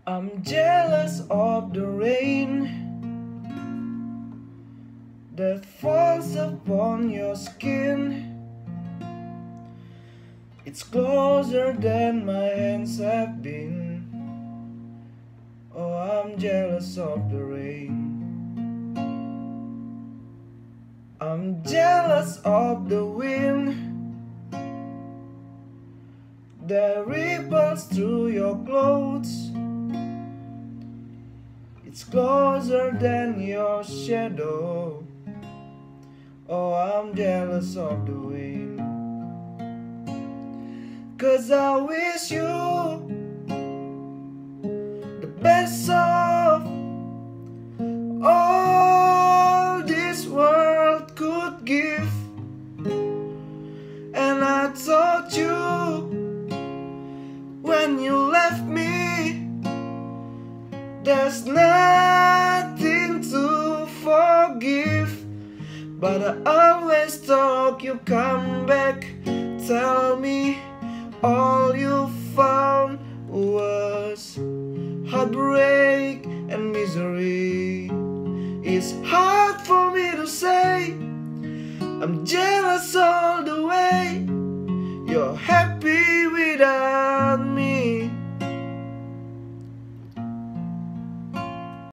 I'm jealous of the rain that falls upon your skin. It's closer than my hands have been. Oh, I'm jealous of the rain. I'm jealous of the wind that ripples through your clothes. It's closer than your shadow. Oh, I'm jealous of the wind. 'Cause I wish you the best of all this world could give. And I told you when you left me, there's nothing to forgive. But I always thought you'd come back, tell me all you found was heartbreak and misery. It's hard for me to say I'm jealous all the way. Your